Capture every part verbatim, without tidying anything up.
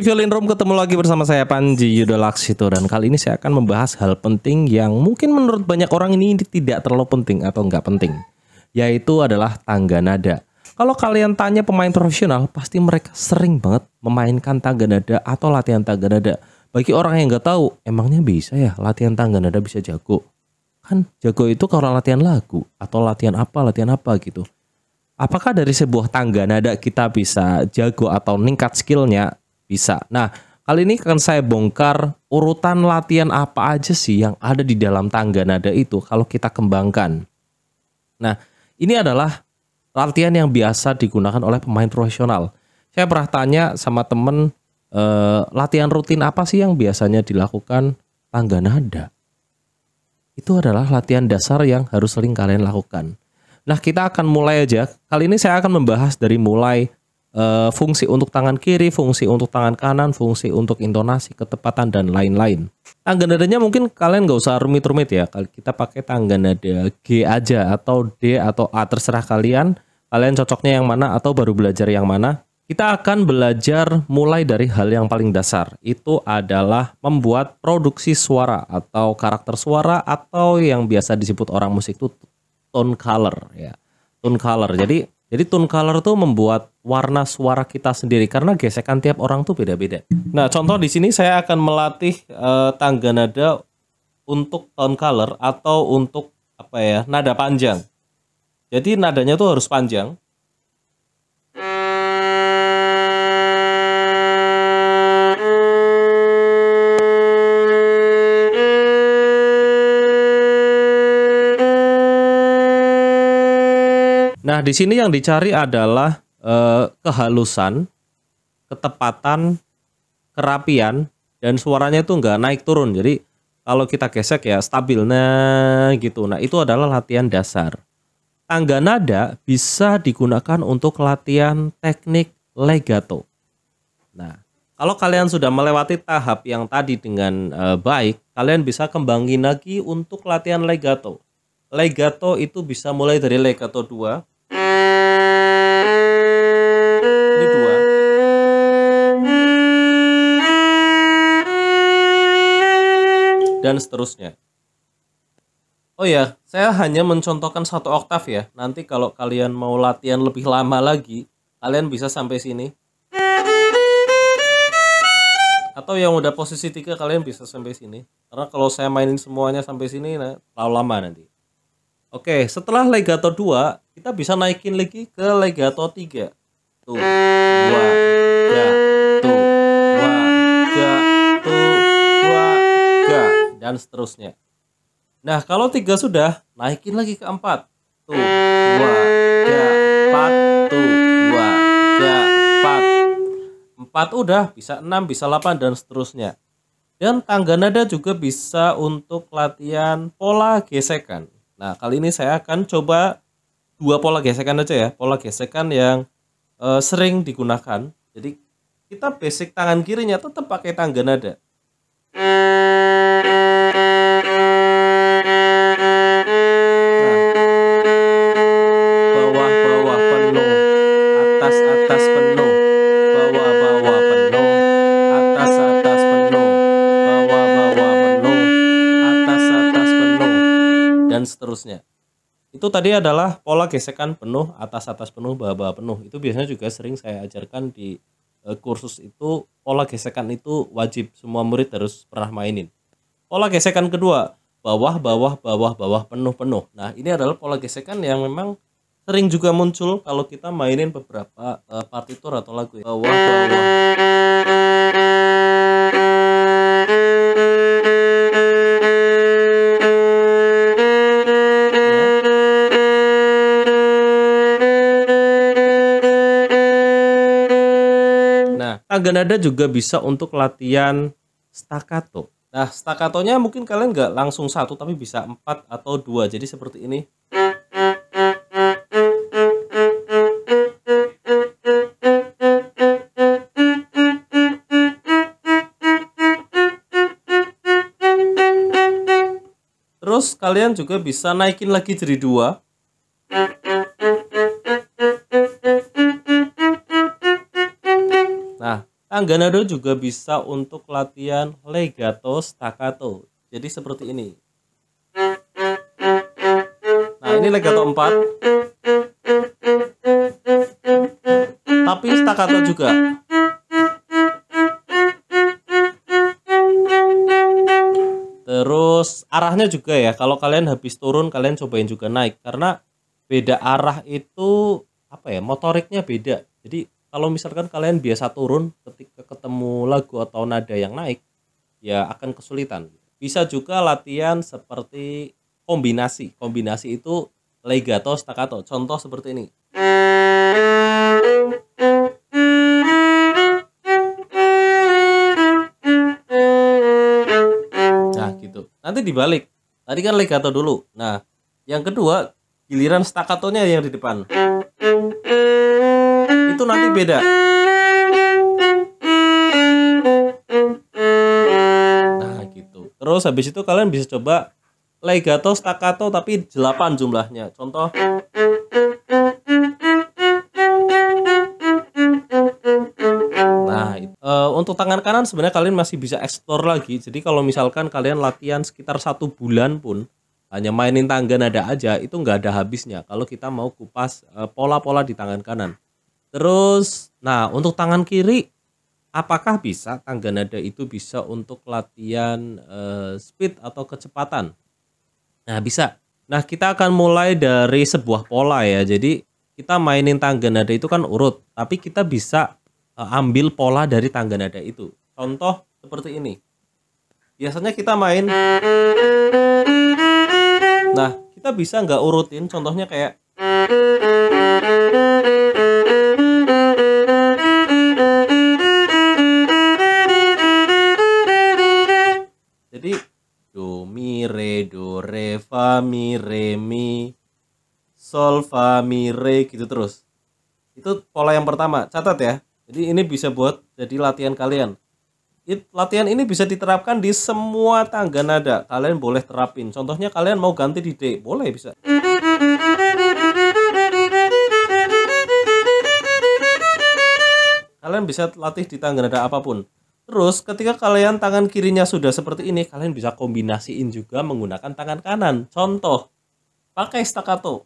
Violin Room, ketemu lagi bersama saya Panji Yudolaksito, dan kali ini saya akan membahas hal penting yang mungkin menurut banyak orang ini tidak terlalu penting atau nggak penting, yaitu adalah tangga nada. Kalau kalian tanya pemain profesional, pasti mereka sering banget memainkan tangga nada atau latihan tangga nada. Bagi orang yang nggak tahu, emangnya bisa ya latihan tangga nada bisa jago? Kan jago itu kalau latihan lagu atau latihan apa, latihan apa gitu. Apakah dari sebuah tangga nada kita bisa jago atau ningkat skillnya? Bisa. Nah, kali ini akan saya bongkar urutan latihan apa aja sih yang ada di dalam tangga nada itu kalau kita kembangkan. Nah, ini adalah latihan yang biasa digunakan oleh pemain profesional. Saya pernah tanya sama temen, eh, latihan rutin apa sih yang biasanya dilakukan tangga nada? Itu adalah latihan dasar yang harus sering kalian lakukan. Nah, kita akan mulai aja. Kali ini saya akan membahas dari mulai Uh, fungsi untuk tangan kiri, fungsi untuk tangan kanan, fungsi untuk intonasi, ketepatan, dan lain-lain. Tangga nadanya mungkin kalian nggak usah rumit-rumit ya. Kalau kita pakai tangga nada G aja atau D atau A, terserah kalian. Kalian cocoknya yang mana atau baru belajar yang mana. Kita akan belajar mulai dari hal yang paling dasar. Itu adalah membuat produksi suara atau karakter suara atau yang biasa disebut orang musik itu tone color ya. Tone color. Jadi Jadi tone color tuh membuat warna suara kita sendiri karena gesekan tiap orang tuh beda-beda. Nah, contoh di sini saya akan melatih uh, tangga nada untuk tone color atau untuk apa ya, nada panjang. Jadi nadanya tuh harus panjang. Nah, di sini yang dicari adalah eh, kehalusan, ketepatan, kerapian, dan suaranya itu nggak naik turun. Jadi kalau kita gesek ya stabil, nah gitu. Nah, itu adalah latihan dasar. Tangga nada bisa digunakan untuk latihan teknik legato. Nah, kalau kalian sudah melewati tahap yang tadi dengan eh, baik, kalian bisa kembangin lagi untuk latihan legato. Legato itu bisa mulai dari legato dua. Ini dua. Dan seterusnya. Oh ya, saya hanya mencontohkan satu oktav ya. Nanti kalau kalian mau latihan lebih lama lagi, kalian bisa sampai sini. Atau yang udah posisi tiga, kalian bisa sampai sini. Karena kalau saya mainin semuanya sampai sini, nah, terlalu lama nanti. Oke, setelah legato dua, kita bisa naikin lagi ke legato tiga. Tuh, dua, ga, tuh, dua, ga, tuh, dua, ga, dan seterusnya. Nah, kalau tiga sudah, naikin lagi ke empat. Tuh, dua, ga, empat, tuh, dua, ga, empat. Empat udah, bisa enam, bisa delapan, dan seterusnya. Dan tangga nada juga bisa untuk latihan pola gesekan. Nah, kali ini saya akan coba dua pola gesekan aja ya. Pola gesekan yang e, sering digunakan. Jadi kita basic tangan kirinya tetap pakai tangga nada. Nah, bawah-bawah penuh, atas-atas penuh, bawah-bawah penuh, atas-atas penuh, bawah-bawah penuh, atas-atas penuh, dan seterusnya. Itu tadi adalah pola gesekan penuh, atas-atas penuh, bawah-bawah penuh. Itu biasanya juga sering saya ajarkan di e, kursus itu. Pola gesekan itu wajib, semua murid harus pernah mainin. Pola gesekan kedua, bawah, bawah, bawah, bawah, penuh, penuh. Nah, ini adalah pola gesekan yang memang sering juga muncul kalau kita mainin beberapa e, partitur atau lagu ya. Bawah, bawah. Tangga nada juga bisa untuk latihan staccato. Nah, staccatonya mungkin kalian nggak langsung satu, tapi bisa empat atau dua. Jadi seperti ini. Terus kalian juga bisa naikin lagi jadi dua. Tangga nada juga bisa untuk latihan legato staccato. Jadi seperti ini. Nah, ini legato empat. Tapi staccato juga. Terus arahnya juga ya. Kalau kalian habis turun, kalian cobain juga naik. Karena beda arah itu apa ya? Motoriknya beda. Jadi kalau misalkan kalian biasa turun ketika ketemu lagu atau nada yang naik, ya akan kesulitan. Bisa juga latihan seperti kombinasi. Kombinasi itu legato staccato. Contoh seperti ini. Nah, gitu. Nanti dibalik. Tadi kan legato dulu. Nah, yang kedua giliran staccatonya yang di depan. Itu nanti beda. Nah, gitu. Terus habis itu kalian bisa coba legato staccato tapi delapan jumlahnya. Contoh. Nah, itu. Uh, untuk tangan kanan sebenarnya kalian masih bisa explore lagi. Jadi kalau misalkan kalian latihan sekitar satu bulan pun hanya mainin tangga nada aja, itu nggak ada habisnya kalau kita mau kupas uh, pola-pola di tangan kanan. Terus, nah untuk tangan kiri, apakah bisa tangga nada itu bisa untuk latihan uh, speed atau kecepatan? Nah bisa. Nah kita akan mulai dari sebuah pola ya. Jadi kita mainin tangga nada itu kan urut, tapi kita bisa uh, ambil pola dari tangga nada itu. Contoh seperti ini. Biasanya kita main. Nah kita bisa nggak urutin. Contohnya kayak. Jadi do mi re do re fa mi re mi sol fa mi re gitu terus. Itu pola yang pertama. Catat ya. Jadi ini bisa buat jadi latihan kalian. It, latihan ini bisa diterapkan di semua tangga nada. Kalian boleh terapin. Contohnya kalian mau ganti di D, boleh bisa. Kalian bisa latih di tangga nada apapun. Terus ketika kalian tangan kirinya sudah seperti ini, kalian bisa kombinasiin juga menggunakan tangan kanan. Contoh, pakai staccato.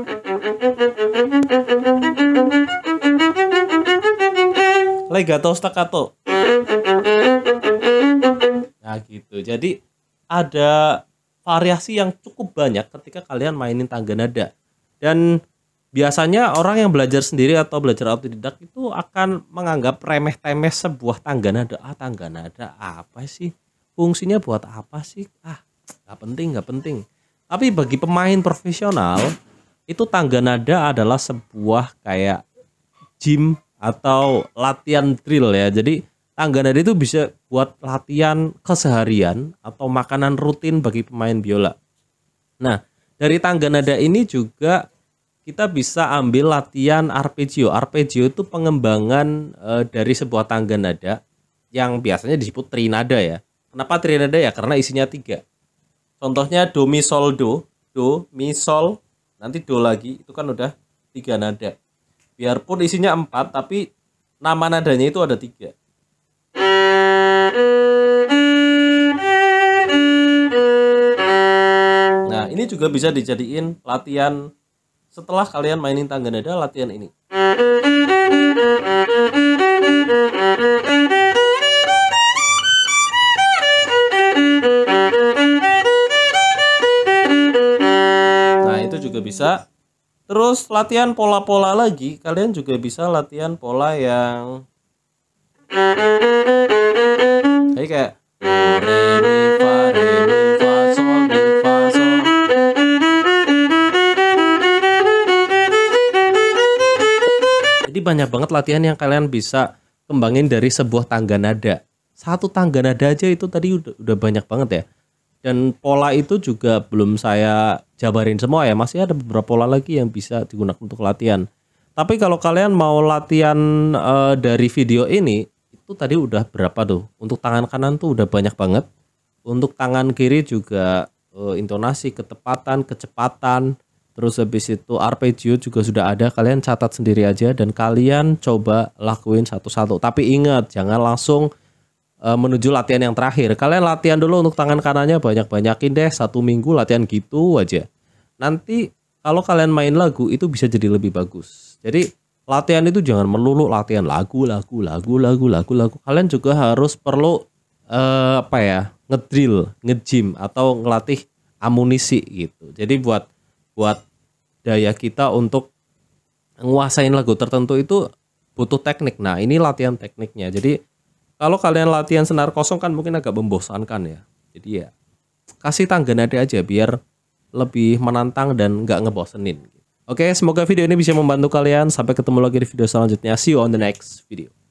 Legato staccato. Nah gitu. Jadi ada variasi yang cukup banyak ketika kalian mainin tangga nada. Dan biasanya orang yang belajar sendiri atau belajar autodidak itu akan menganggap remeh-temeh sebuah tangga nada. Ah, tangga nada apa sih? Fungsinya buat apa sih? Ah, nggak penting, nggak penting. Tapi bagi pemain profesional, itu tangga nada adalah sebuah kayak gym atau latihan drill ya. Jadi tangga nada itu bisa buat latihan keseharian atau makanan rutin bagi pemain biola. Nah, dari tangga nada ini juga kita bisa ambil latihan arpeggio. Arpeggio itu pengembangan e, dari sebuah tangga nada yang biasanya disebut trinada ya. Kenapa trinada ya? Karena isinya tiga. Contohnya do mi sol do, do mi sol, nanti do lagi, itu kan udah tiga nada. Biarpun isinya empat, tapi nama nadanya itu ada tiga. Nah ini juga bisa dijadiin latihan. Setelah kalian mainin tangga nada, latihan ini. Nah, itu juga bisa. Terus latihan pola-pola lagi, kalian juga bisa latihan pola yang kayak kayak re mi fa re mi fa sol mi fa sol. Jadi banyak banget latihan yang kalian bisa kembangin dari sebuah tangga nada. Satu tangga nada aja itu tadi udah, udah banyak banget ya. Dan pola itu juga belum saya jabarin semua ya. Masih ada beberapa pola lagi yang bisa digunakan untuk latihan. Tapi kalau kalian mau latihan uh, dari video ini, itu tadi udah berapa tuh? Untuk tangan kanan tuh udah banyak banget. Untuk tangan kiri juga uh, intonasi, ketepatan, kecepatan, Terus habis itu arpeggio juga sudah ada, kalian catat sendiri aja dan kalian coba lakuin satu-satu. Tapi ingat, jangan langsung uh, menuju latihan yang terakhir. Kalian latihan dulu untuk tangan kanannya, banyak-banyakin deh, satu minggu latihan gitu aja. Nanti kalau kalian main lagu itu bisa jadi lebih bagus. Jadi latihan itu jangan melulu latihan lagu, lagu, lagu, lagu, lagu, lagu. Kalian juga harus perlu uh, apa ya, ngedrill, ngejim atau ngelatih amunisi gitu. Jadi buat buat daya kita untuk nguasain lagu tertentu itu butuh teknik. Nah, ini latihan tekniknya. Jadi kalau kalian latihan senar kosong kan mungkin agak membosankan ya. Jadi ya kasih tangga nada aja biar lebih menantang dan nggak ngebosenin. Oke, semoga video ini bisa membantu kalian. Sampai ketemu lagi di video selanjutnya. See you on the next video.